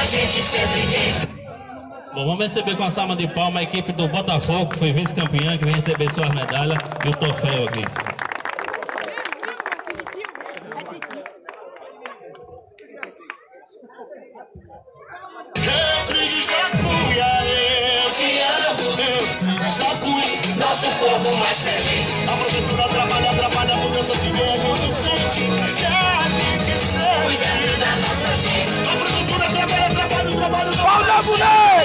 gente sempre quis. Bom, vamos receber com a salva de palmas a equipe do Botafogo, que foi vice-campeã, que vem receber suas medalhas e o troféu aqui. Euclides da Cunha, eu te amo. Euclides da Cunha, nosso povo mais feliz. A prefeitura trabalha, mudança se vê, a gente sente. A gente sente. Cuidando da nossa gente. A prefeitura trabalha. Pau da mulher!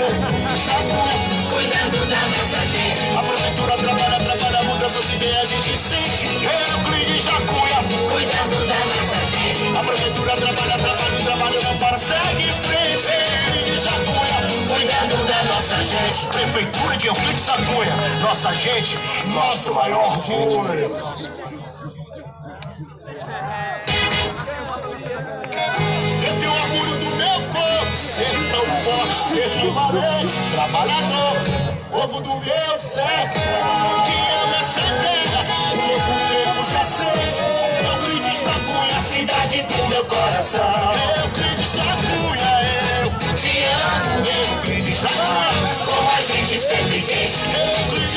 Cuidando da nossa gente. A prefeitura trabalha, mudança se vê, a gente sente. Euclides da Cunha, cuidando da nossa gente. A prefeitura trabalha, não para, segue em frente. Euclides da Cunha, cuidando da nossa gente. Prefeitura de Euclides da Cunha, nossa gente, nosso maior orgulho. Eu tenho orgulho do meu povo, ser tão forte, ser tão valente, trabalhador, povo do meu sertão, que ama essa terra, um novo tempo já sente. Euclides da Cunha, cidade do meu coração. Euclides da Cunha, eu te amo. Euclides da Cunha, como a gente sempre quis.